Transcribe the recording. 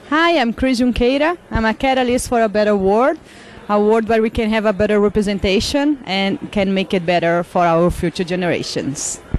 Hi, I'm Chris Junqueia. I'm a catalyst for a better world, a world where we can have a better representation and can make it better for our future generations.